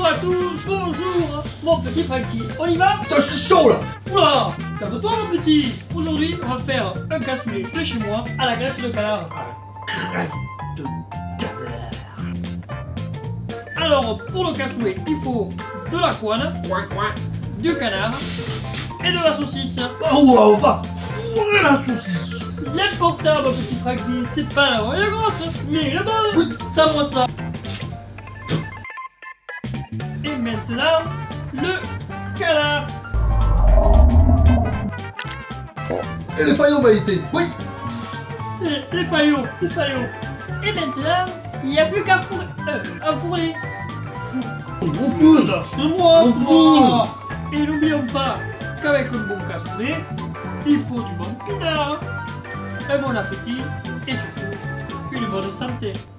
Bonjour à tous, bonjour mon petit Francky. On y va? Putain, je suis chaud là. Oula, calme-toi mon petit. Aujourd'hui, on va faire un cassoulet de chez moi à la graisse de canard. De canard. Alors, pour le cassoulet, il faut de la couenne, Coin, coin. du canard et de la saucisse. Oh, on va fourrer la saucisse. L'important, mon petit Francky, c'est pas la moyenne grosse, mais la bonne. Oui. Ça, moi, ça. Et maintenant, le canard. Et les paillots Maïté. Oui. Les faillots, les faillots. Et maintenant, il n'y a plus qu'à fourrer. À fourrer. On fout. Lâche-moi, toi. Et n'oublions pas qu'avec un bon cassoulet, il faut du bon pinard, un bon appétit et surtout une bonne santé.